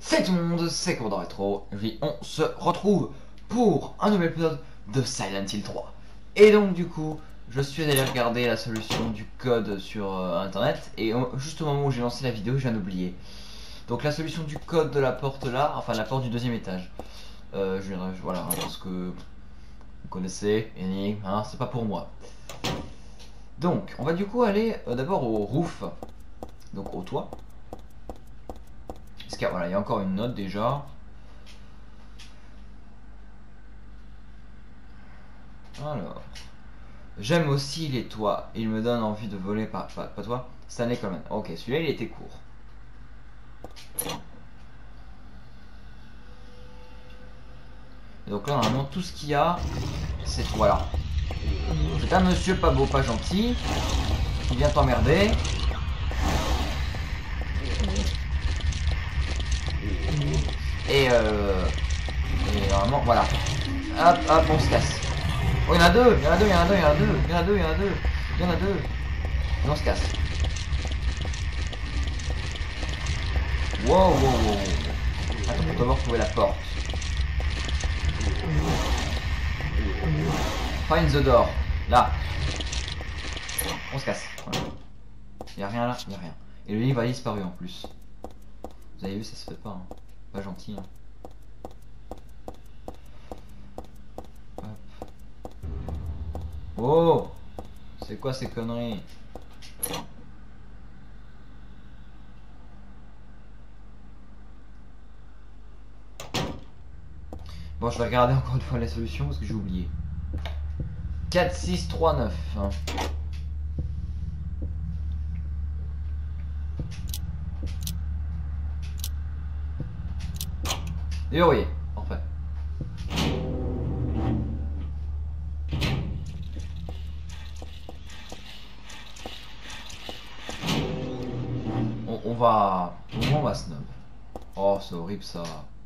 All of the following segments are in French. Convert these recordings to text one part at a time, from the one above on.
Salut tout le monde, c'est Cours de Rétro, et on se retrouve pour un nouvel épisode de Silent Hill 3. Et donc du coup, je suis allé regarder la solution du code sur internet, et juste au moment où j'ai lancé la vidéo, je viens d'oublier. Donc la solution du code de la porte là, enfin la porte du deuxième étage. Voilà, parce que vous connaissez, énigme, hein, c'est pas pour moi. Donc, on va du coup aller d'abord au roof, donc au toit. Parce qu'il voilà, il y a encore une note déjà. Alors, j'aime aussi les toits. Il me donne envie de voler pas toi. Stanley Coleman. Ok, celui-là il était court. Et donc là normalement tout ce qu'il y a, c'est voilà. C'est un monsieur pas beau, pas gentil, qui vient t'emmerder. Et normalement voilà. Hop hop on se casse. Oh il y en a deux, il y en a deux, il y en a deux, il y en a deux, il y en a deux, il y en a deux, il y en a deux. Et on se casse. Wow wow wow. Attends, on doit retrouver la porte. Find the door. Là. On se casse. Voilà. Y'a rien là, y'a rien. Et le livre a disparu en plus. Vous avez vu, ça se fait pas. Hein. Pas gentil. Hein. Hop. Oh! C'est quoi ces conneries? Bon, je vais regarder encore une fois la solution parce que j'ai oublié. 4, 6, 3, 9. Hein. Verrouillé. Parfait. On va... Au moins on va snob. Oh, c'est horrible ça.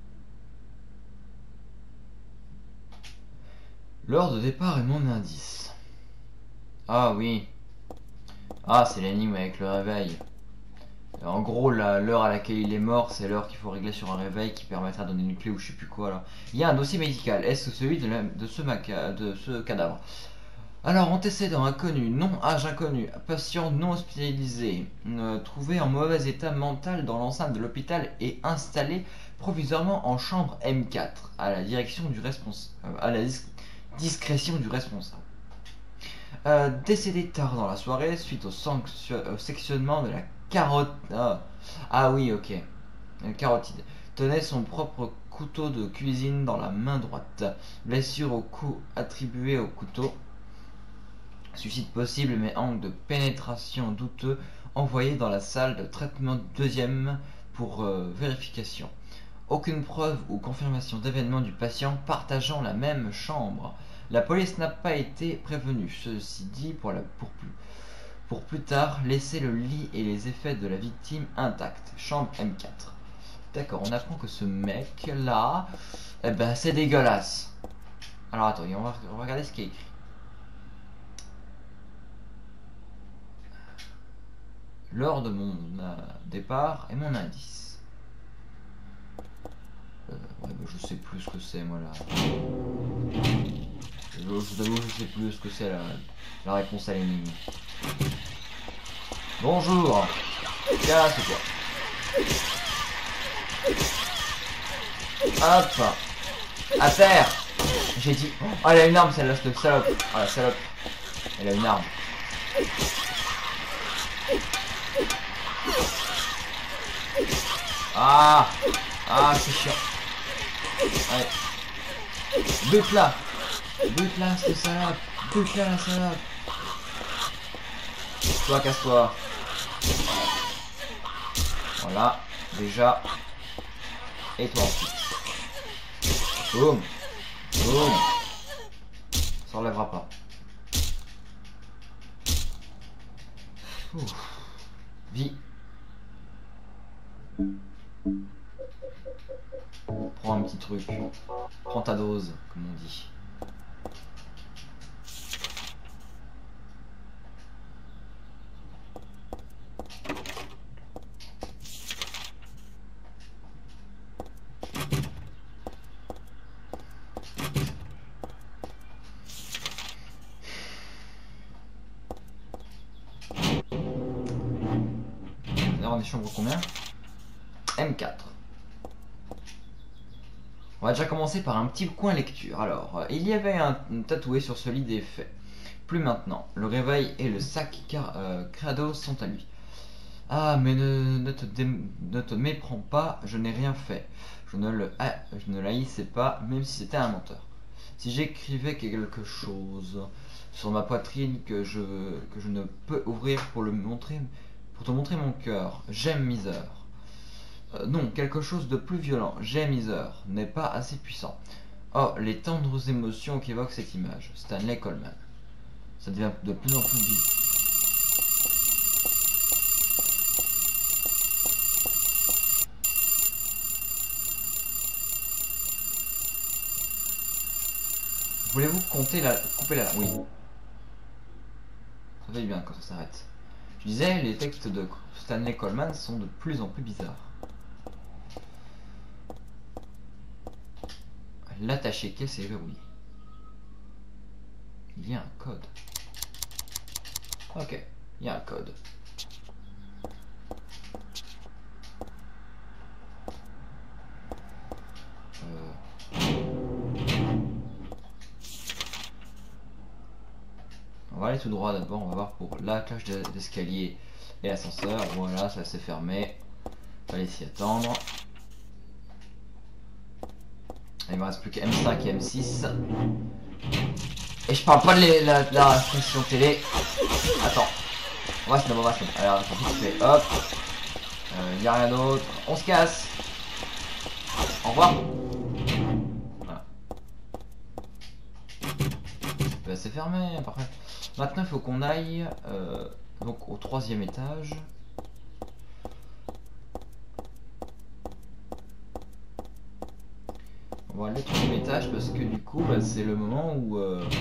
L'heure de départ est mon indice. Ah oui. Ah, c'est l'énigme avec le réveil. En gros, l'heure à laquelle il est mort, c'est l'heure qu'il faut régler sur un réveil qui permettra de donner une clé ou je sais plus quoi là. Il y a un dossier médical. Est-ce celui de ce cadavre? Alors, antécédent inconnu, non âge inconnu, patient non hospitalisé, trouvé en mauvais état mental dans l'enceinte de l'hôpital et installé provisoirement en chambre M4 à la direction du discrétion du responsable. Décédé tard dans la soirée suite au sectionnement de la carotte. Ah oui, ok. Carotide. Tenait son propre couteau de cuisine dans la main droite. Blessure au cou attribuée au couteau. Suicide possible mais angle de pénétration douteux. Envoyé dans la salle de traitement deuxième pour vérification. Aucune preuve ou confirmation d'événement du patient partageant la même chambre. La police n'a pas été prévenue. Ceci dit, pour plus tard, laisser le lit et les effets de la victime intacts. Chambre M4. D'accord, on apprend que ce mec là, eh ben c'est dégueulasse. Alors attends, on va regarder ce qui est écrit. Lors de mon départ et mon indice. Ouais, bah, je sais plus ce que c'est moi là. Je vous avoue, je sais plus ce que c'est la réponse à l'énigme. Bonjour. Casse-toi. Hop. À terre. J'ai dit. Oh, elle a une arme celle-là, cette salope. Oh la salope. Elle a une arme. Ah. Ah, c'est chiant. Allez. Bute-la. Bute-la, cette salope. Bute-la, la salope. Toi, casse-toi. Voilà, déjà. Et toi ensuite. Boum. Boum. Ça enlèvera pas. Ouf. Vie. Prends un petit truc. Prends ta dose, comme on dit. dans des chambres combien? M4. On va déjà commencer par un petit coin lecture. Alors, il y avait un tatoué sur ce lit des faits. Plus maintenant. Le réveil et le sac crado sont à lui. Ah, mais ne te méprends pas, je n'ai rien fait. Je ne l'haïssais pas, même si c'était un menteur. Si j'écrivais quelque chose sur ma poitrine que je ne peux ouvrir pour te montrer mon cœur, j'aime Misère. Non, quelque chose de plus violent, j'aime Misère, n'est pas assez puissant. Oh, les tendres émotions qu'évoque cette image, Stanley Coleman. Ça devient de plus en plus bizarre. Voulez-vous couper la... Oui. Ça fait bien quand ça s'arrête. Je disais, les textes de Stanley Coleman sont de plus en plus bizarres. L'attaché caisse est verrouillé. Il y a un code. Ok, il y a un code. On va aller tout droit d'abord, on va voir pour la cage d'escalier et l'ascenseur. Voilà, ça s'est fermé. Fallait s'y attendre. Il me reste plus que M5 et M6. Et je parle pas de la restriction télé. Attends. On va se mettre. Alors, attends, vite fait. Hop. Y a rien d'autre. On se casse. Au revoir. Voilà. C'est fermé. Parfait. Maintenant, il faut qu'on aille donc au 3e étage. On va aller au 3e étage parce que du coup, bah, c'est le moment où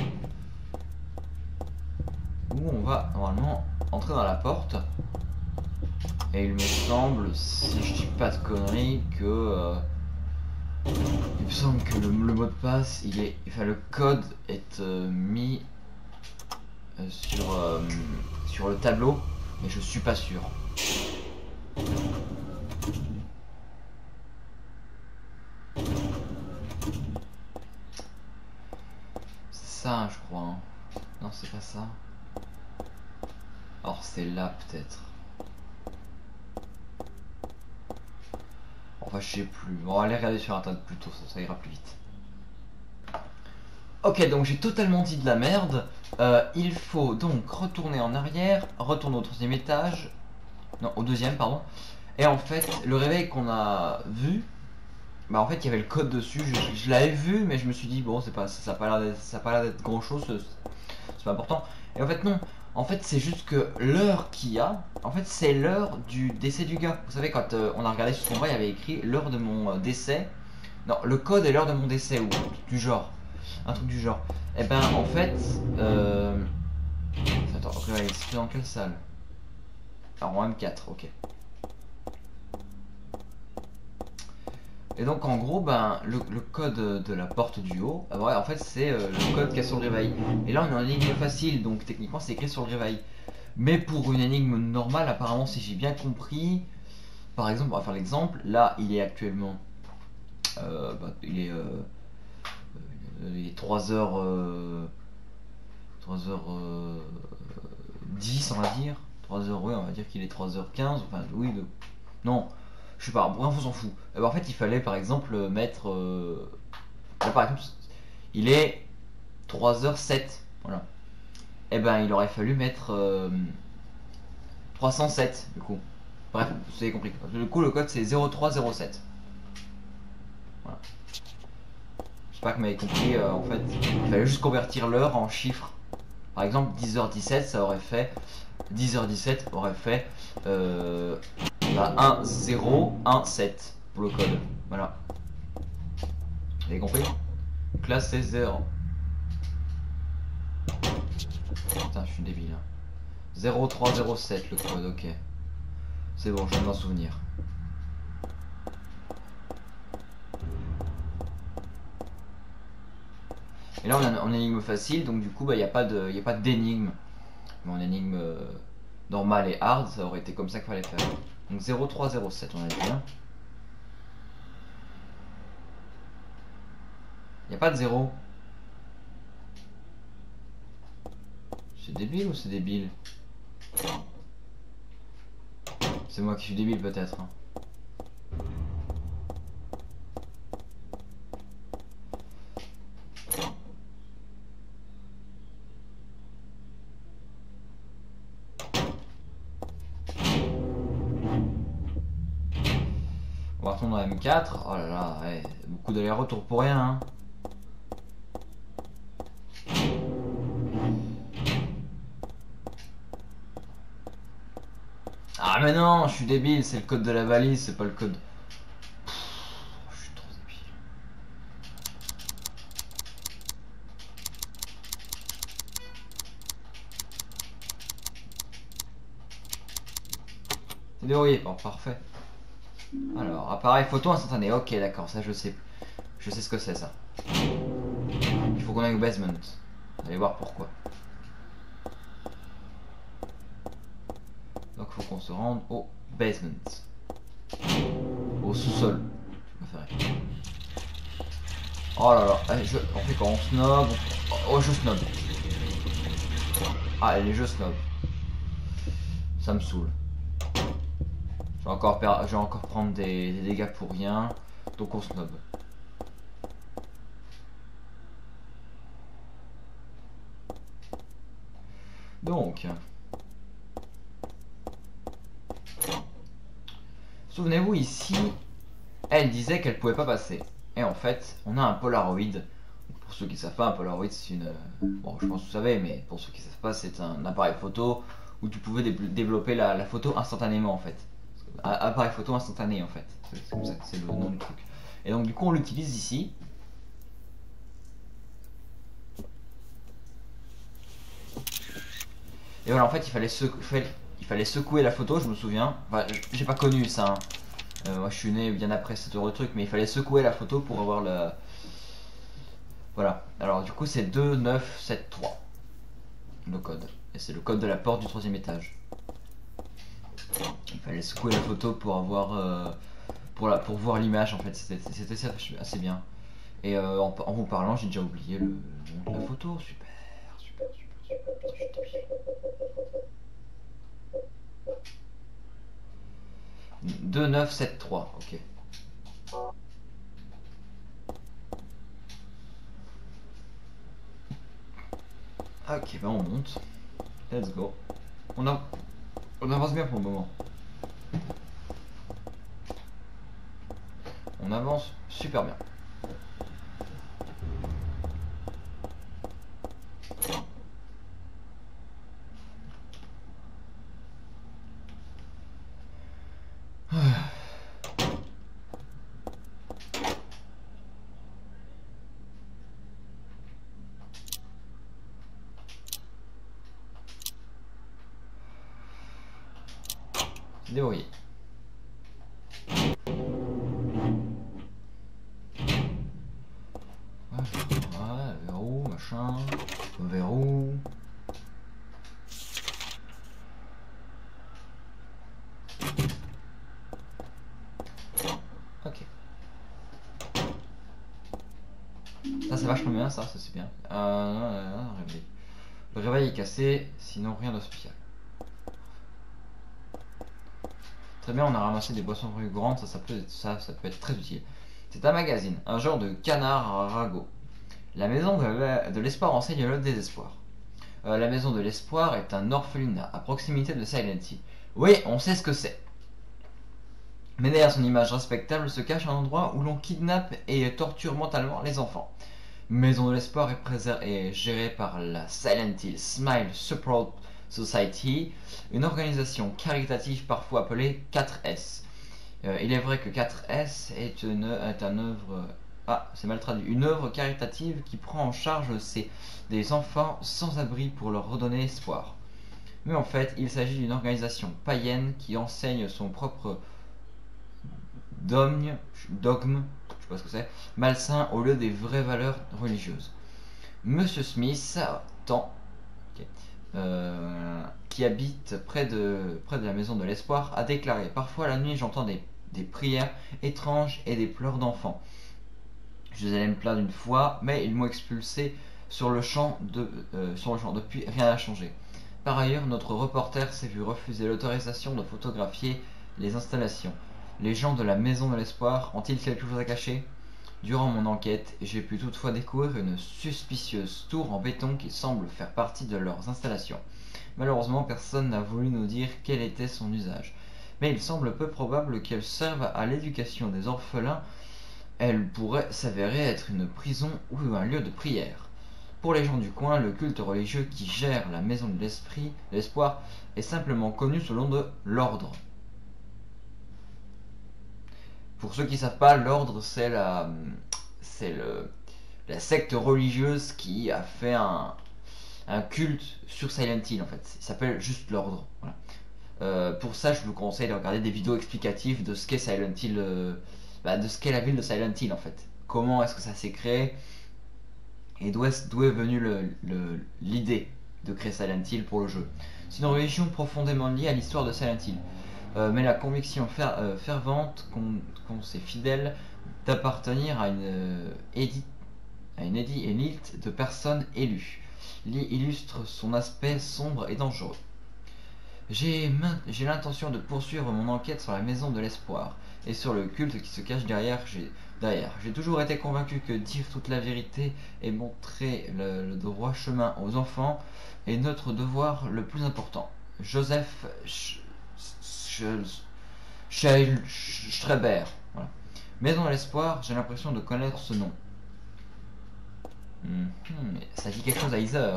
on va normalement entrer dans la porte. Et il me semble, si je dis pas de conneries, que il me semble que le mot de passe, enfin le code est mis sur le tableau, mais je suis pas sûr. C'est ça, je crois. Hein. Non, c'est pas ça. Or, c'est là peut-être. Enfin, je sais plus. On va aller regarder sur internet plutôt, ça ira plus vite. Ok, donc j'ai totalement dit de la merde. Il faut donc retourner en arrière, retourner au 3e étage. Non, au 2e, pardon. Et en fait, le réveil qu'on a vu, bah en fait, il y avait le code dessus. Je l'avais vu, mais je me suis dit, bon, ça n'a pas l'air d'être grand chose, c'est pas important. Et en fait, non. En fait, c'est juste que l'heure qu'il y a, en fait, c'est l'heure du décès du gars. Vous savez, quand on a regardé sur son bras, il y avait écrit l'heure de mon décès. Non, le code est l'heure de mon décès, ou du genre. Un truc du genre. Et ben, en fait, attends, réveil, c'est dans quelle salle? Alors, en M4, ok. Et donc en gros, ben, le code de la porte du haut, ouais, en fait c'est le code qu'il y a sur le réveil. Et là on est en énigme facile, donc techniquement c'est écrit sur le réveil. Mais pour une énigme normale, apparemment si j'ai bien compris, par exemple, on va faire l'exemple, là il est actuellement, il est 3h10 on va dire, 3h, oui on va dire qu'il est 3h15, enfin oui, non. Je sais pas, bref, on s'en fout. En fait, il fallait par exemple mettre. Là, par exemple, il est 3h07. Voilà. Et ben, il aurait fallu mettre 307 du coup. Bref, vous avez compris. Du coup, le code c'est 0307. Voilà. J'espère que vous m'avez compris. En fait, il fallait juste convertir l'heure en chiffres. Par exemple, 10h17, ça aurait fait. 10h17 aurait fait 1017 pour le code. Voilà. Vous avez compris? Donc là c'est 0. Putain, je suis débile. Hein. 0307 le code, ok. C'est bon, je viens de m'en souvenir. Et là on a en énigme facile, donc du coup il n'y a pas d'énigme. Mais en énigme normale et hard, ça aurait été comme ça qu'il fallait faire. Donc 0307 on a dit. Hein. Y a pas de 0. C'est débile ou c'est débile? C'est moi qui suis débile peut-être. Hein. On va retourner dans M4. Oh là là, ouais, beaucoup d'aller-retour pour rien. Hein. Ah mais non, je suis débile, c'est le code de la valise, c'est pas le code. Je suis trop débile. C'est déverrouillé, bon, parfait. Alors, appareil photo instantané, ok d'accord, ça je sais. Je sais ce que c'est ça. Il faut qu'on aille au basement. Vous allez voir pourquoi. Donc il faut qu'on se rende au basement. Au sous-sol. Je préférais. Oh là là, allez, on fait quoi? On snob. Oh, je snob. Ah, les jeux snob. Ça me saoule. Je vais encore prendre des dégâts pour rien. Donc on snob. Donc. Souvenez-vous ici, elle disait qu'elle pouvait pas passer. Et en fait, on a un Polaroid. Pour ceux qui savent pas, un Polaroid c'est une... Bon, je pense que vous savez, mais pour ceux qui savent pas, c'est un appareil photo où tu pouvais développer la photo instantanément en fait. Appareil photo instantané en fait. C'est comme ça que c'est le nom du truc. Et donc du coup on l'utilise ici. Et voilà, en fait il fallait secouer la photo, je me souviens. Enfin, j'ai pas connu ça. Hein. Moi je suis né bien après cet heureux truc, mais il fallait secouer la photo pour avoir le... Voilà, alors du coup c'est 2973 le code. Et c'est le code de la porte du 3e étage. Il fallait secouer la photo pour avoir... pour voir l'image en fait, c'était assez bien. Et en vous parlant, j'ai déjà oublié le nom de la photo. Super, super, super, super. Putain, je suis débile. 2973, ok. Ok, ben on monte. Let's go. On avance bien pour le moment. On avance super bien. Déverrouillé. Ouais, verrou, machin. Verrou. Ok. Ça c'est vachement bien, ça c'est bien. Réveil. Le réveil est cassé, sinon rien de spécial. Très bien, on a ramassé des boissons grandes, ça peut être très utile. C'est un magazine, un genre de canard à ragot. La maison de l'espoir enseigne le désespoir. La maison de l'espoir est un orphelinat à proximité de Silent Hill. Oui, on sait ce que c'est. Mais derrière son image respectable se cache un endroit où l'on kidnappe et torture mentalement les enfants. Maison de l'espoir est gérée par la Silent Hill Smile Support Society, une organisation caritative parfois appelée 4S. Il est vrai que 4S est un œuvre... Ah, c'est mal traduit. Une œuvre caritative qui prend en charge des enfants sans abri pour leur redonner espoir. Mais en fait, il s'agit d'une organisation païenne qui enseigne son propre dogme, je sais pas ce que c'est, malsain au lieu des vraies valeurs religieuses. Monsieur Smith tend qui habite près de la maison de l'espoir, a déclaré: parfois la nuit j'entends des prières étranges et des pleurs d'enfants. Je les allais me plaindre une fois, mais ils m'ont expulsé sur le champ. Depuis, rien n'a changé. Par ailleurs, notre reporter s'est vu refuser l'autorisation de photographier les installations. Les gens de la maison de l'espoir ont-ils quelque chose à cacher? Durant mon enquête, j'ai pu toutefois découvrir une suspicieuse tour en béton qui semble faire partie de leurs installations. Malheureusement, personne n'a voulu nous dire quel était son usage. Mais il semble peu probable qu'elle serve à l'éducation des orphelins. Elle pourrait s'avérer être une prison ou un lieu de prière. Pour les gens du coin, le culte religieux qui gère la maison de l'espoir est simplement connu sous le nom de l'ordre. Pour ceux qui ne savent pas, l'ordre c'est la secte religieuse qui a fait un culte sur Silent Hill en fait. Il s'appelle juste l'ordre. Voilà. Pour ça, je vous conseille de regarder des vidéos explicatives de ce qu'est Silent Hill, de ce qu'est la ville de Silent Hill en fait. Comment est-ce que ça s'est créé et d'où est venue l'idée de créer Silent Hill pour le jeu. C'est une religion profondément liée à l'histoire de Silent Hill, mais la conviction fervente qu'ont ses fidèles d'appartenir à une élite de personnes élues illustre son aspect sombre et dangereux. J'ai l'intention de poursuivre mon enquête sur la maison de l'espoir et sur le culte qui se cache derrière. J'ai toujours été convaincu que dire toute la vérité et montrer le droit chemin aux enfants est notre devoir le plus important. Joseph Schreiber. Voilà. Maison de l'espoir, j'ai l'impression de connaître ce nom. Ça dit quelque chose à Heather.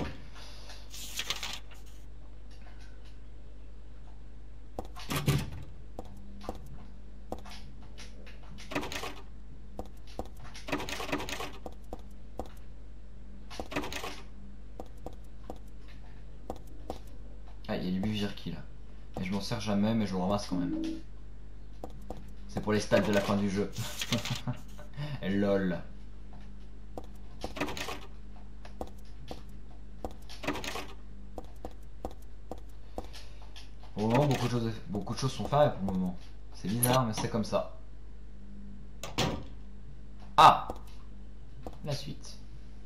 Ah, il y a du bivjerki là. Et je m'en sers jamais, mais je le ramasse quand même. C'est pour les stats de la fin du jeu. LOL. Pour le moment, beaucoup de choses sont faites pour le moment. C'est bizarre, mais c'est comme ça. Ah! La suite.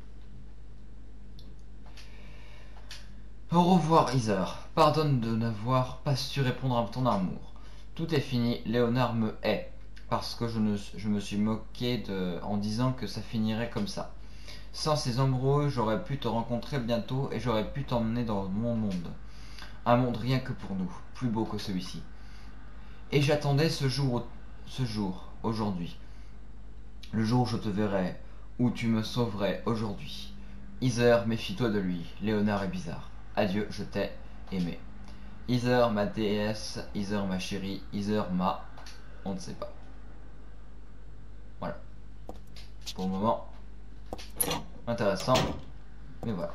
Au revoir, Heather. Pardonne de n'avoir pas su répondre à ton amour. Tout est fini, Léonard me hait. Parce que je me suis moqué en disant que ça finirait comme ça. Sans ces amoureux, j'aurais pu te rencontrer bientôt et j'aurais pu t'emmener dans mon monde. Un monde rien que pour nous, plus beau que celui-ci. Et j'attendais ce jour, aujourd'hui. Le jour où je te verrai, où tu me sauverais aujourd'hui. Heather, méfie-toi de lui, Léonard est bizarre. Adieu, je t'ai aimé. Heather, ma déesse, Heather, ma chérie, Heather, ma... On ne sait pas. Voilà. Pour le moment, intéressant, mais voilà.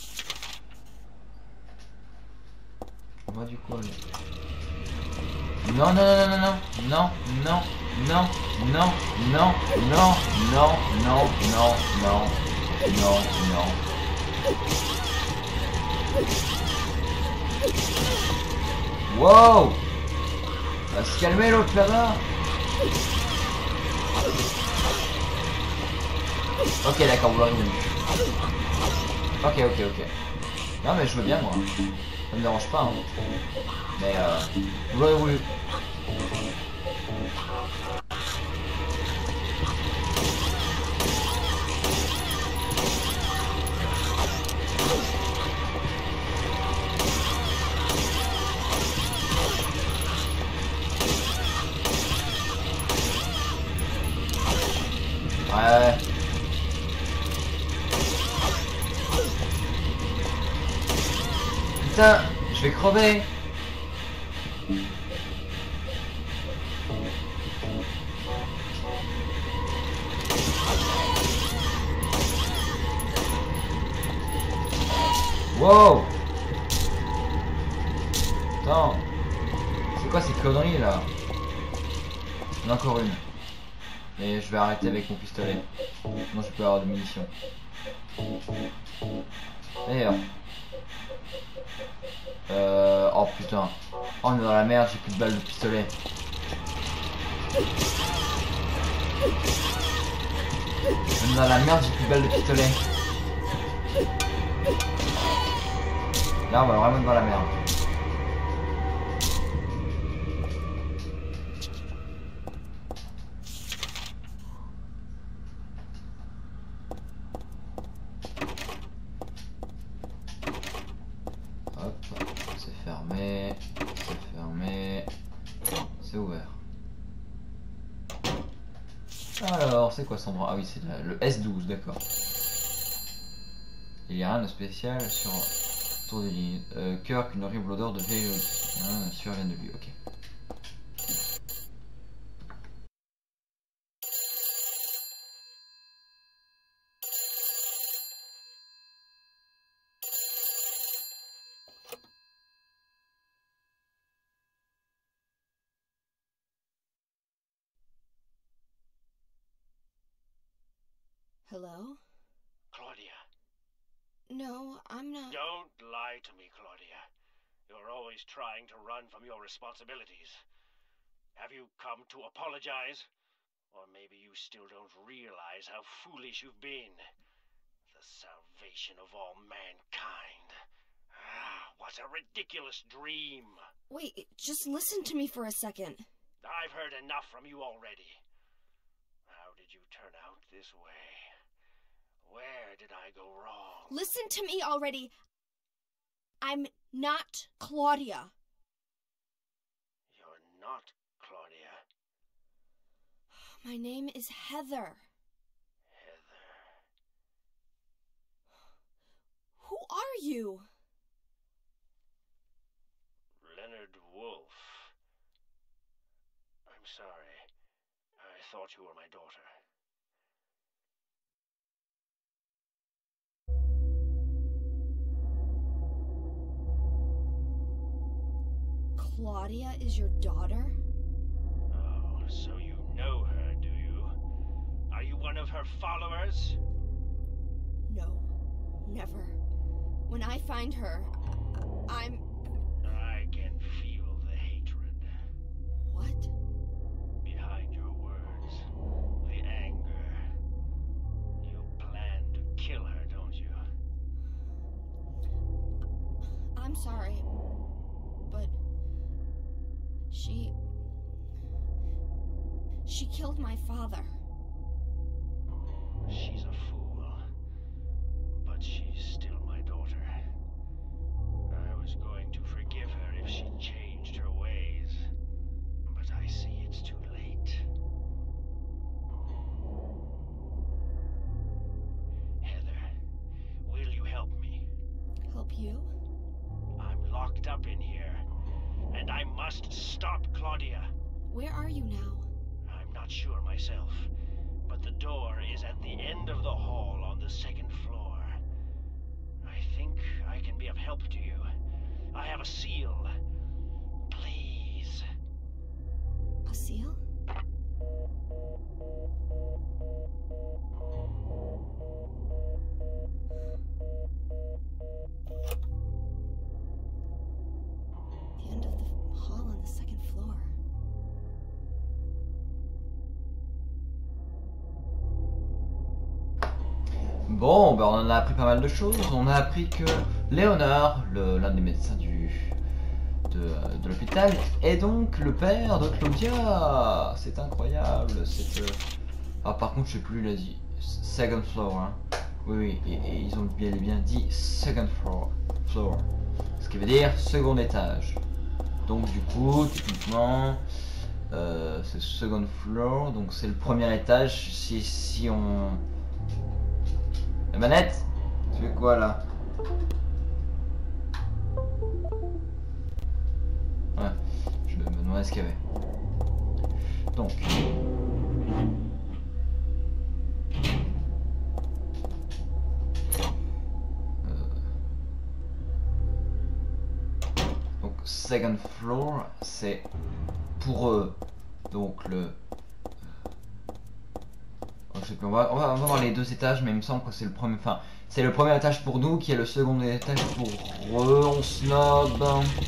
On va du coup aller. Non, non, non, non, non, non, non, non, non, non, non, non, non, non, non, non. Wow! Va se calmer l'autre là-bas. Ok, d'accord, vous l'avez vu. Ok. Non mais je veux bien moi. Ça me dérange pas. Hein. Mais vous l'aurez voulu. Ouais. Putain, je vais crever. Wow. Attends. C'est quoi ces conneries là? Il y en a encore une. Et je vais arrêter avec mon pistolet. Sinon je peux avoir des munitions. D'ailleurs. Oh putain. Oh, on est dans la merde, j'ai plus de balles de pistolet. On est dans la merde, j'ai plus de balles de pistolet. Là, on va vraiment être dans la merde. Hop, c'est fermé. C'est fermé. C'est ouvert. Alors, c'est quoi son bras? Ah oui, c'est le S12, d'accord. Il n'y a rien de spécial sur autour des lignes. Cœur qu'une horrible odeur de vieille survient de lui, ok. Hello? Claudia. No, I'm not. Don't lie to me, Claudia. You're always trying to run from your responsibilities. Have you come to apologize? Or maybe you still don't realize how foolish you've been. The salvation of all mankind. Ah, what a ridiculous dream. Wait, just listen to me for a second. I've heard enough from you already. How did you turn out this way? Where did I go wrong? Listen to me already. I'm not Claudia. You're not Claudia. My name is Heather. Heather. Who are you? Leonard Wolf. I'm sorry. I thought you were my daughter. Claudia is your daughter? Oh, so you know her, do you? Are you one of her followers? No, never. When I find her, I'm... I can feel the hatred. What? Behind your words. The anger. You plan to kill her, don't you? I'm sorry, but... She killed my father. She's a fool. But she's still my daughter. I was going to forgive her if she changed her ways. But I see it's too late. Heather, will you help me? Help you? I'm locked up in here. And I must stop Claudia. Where are you now? I'm not sure myself, but the door is at the end of the hall on the second floor. I think I can be of help to you. I have a seal. Please. A seal? The end of the hall on the second floor. Bon, ben on en a appris pas mal de choses. On a appris que Léonard, l'un des médecins de l'hôpital, est donc le père de Claudia. C'est incroyable. Ah, par contre, je sais plus, il a dit second floor. Hein. Oui, et ils ont bien et bien dit second floor. Ce qui veut dire second étage. Donc, du coup, techniquement, c'est second floor. Donc, c'est le premier étage. Si on. La manette? Tu fais quoi là? Ouais, je me demandais ce qu'il y avait. Donc. Donc, second floor, c'est pour eux. Donc, le. Oh, sais plus. On va voir les deux étages, mais il me semble que c'est le premier. Enfin, c'est le premier étage pour nous qui est le second étage pour eux. On snob.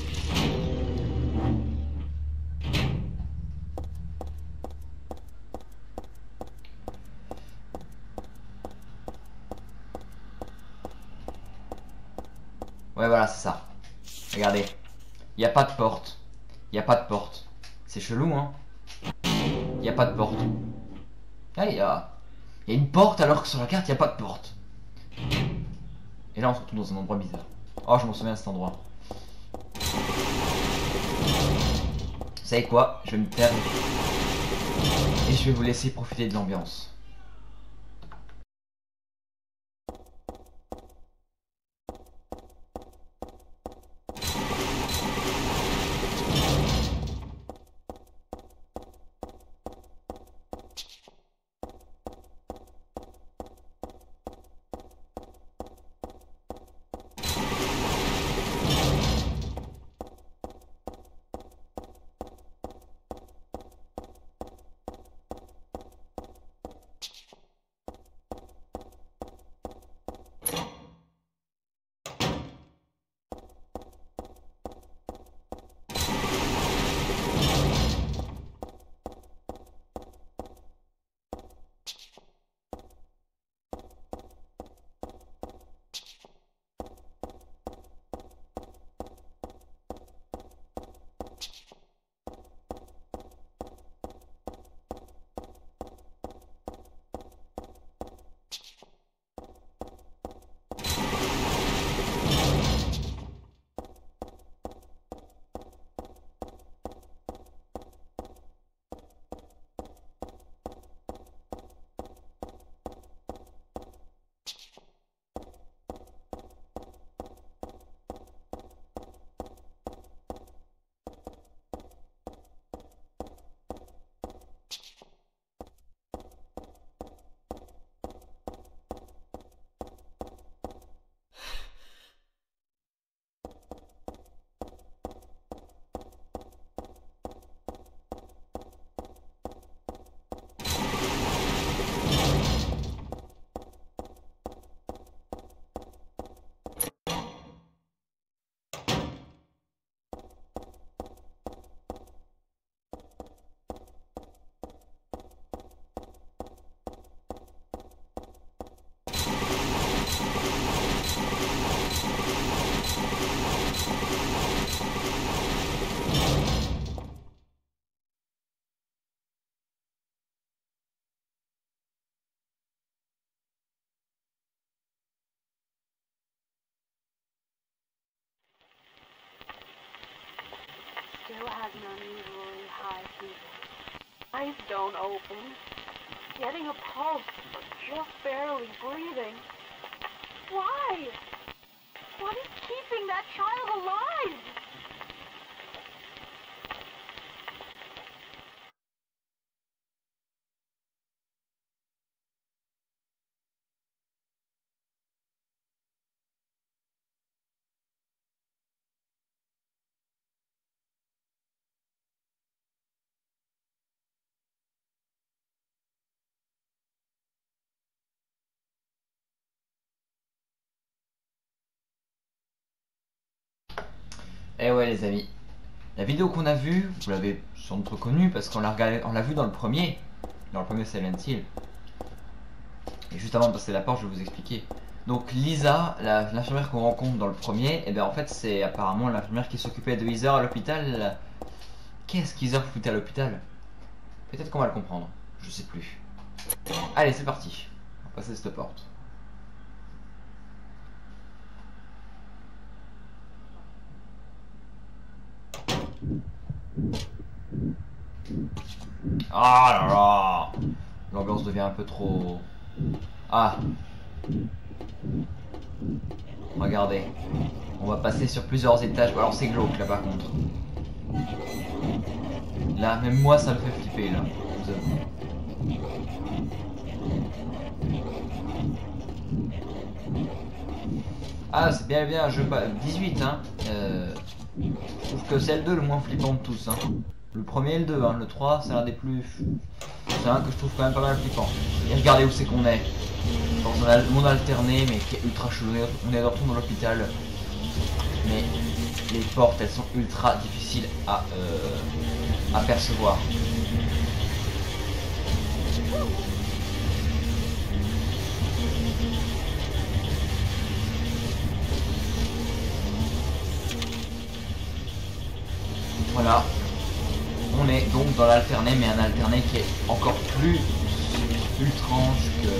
Ouais, voilà, c'est ça. Regardez. Il n'y a pas de porte. Il n'y a pas de porte. C'est chelou, hein. Il n'y a pas de porte. Ah, il y a une porte alors que sur la carte, il n'y a pas de porte. Et là, on se retrouve dans un endroit bizarre. Oh, je m'en souviens de cet endroit. Vous savez quoi? Je vais me taire. Et je vais vous laisser profiter de l'ambiance. Still has an unusually high fever. Eyes don't open. Getting a pulse, but just barely breathing. Why? What is keeping that child alive? Eh ouais les amis, la vidéo qu'on a vue, vous l'avez sans doute reconnue parce qu'on l'a regardé, on l'a vue dans le premier Silent Hill. Et juste avant de passer la porte, je vais vous expliquer. Donc Lisa, l'infirmière qu'on rencontre dans le premier, et bien en fait c'est apparemment l'infirmière qui s'occupait de Heather à l'hôpital. Qu'est-ce qu'Heather foutait à l'hôpital? Peut-être qu'on va le comprendre, je sais plus. Allez c'est parti, on va passer cette porte. Ah là là, l'ambiance devient un peu trop... Ah, regardez, on va passer sur plusieurs étages. Alors c'est glauque là par contre. Là, même moi ça me fait flipper là. Je vous avoue. Ah c'est bien un jeu 18 hein. Je trouve que c'est le 2 le moins flippant de tous hein. Le premier et le 2 hein. Le 3 c'est l'un des plus... c'est un que je trouve quand même pas mal flippant. Et regardez où c'est qu'on est. Dans un monde alterné, mais qui est ultra chelou. On est de retour dans l'hôpital. Mais les portes, elles sont ultra difficiles à percevoir. Voilà, on est donc dans l'alterné, mais un alterné qui est encore plus étrange que...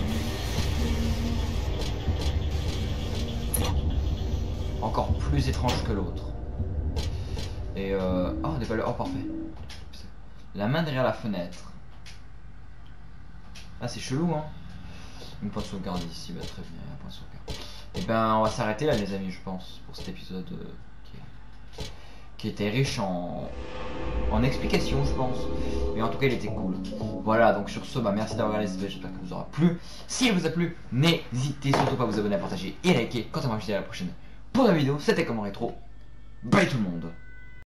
Encore plus étrange que l'autre. Et oh, des valeurs, oh parfait. La main derrière la fenêtre. Ah c'est chelou hein. Une point de sauvegarde ici, bah très bien, un point de sauvegarde. Et ben on va s'arrêter là les amis je pense, pour cet épisode qui était riche en explications je pense. Mais en tout cas il était cool. Voilà donc sur ce bah merci d'avoir regardé cette vidéo, j'espère que vous aura plu. S'il vous a plu, n'hésitez surtout pas à vous abonner, à partager et liker. Quant à moi je vous dis à la prochaine pour la vidéo, c'était Comment Rétro. Bye tout le monde.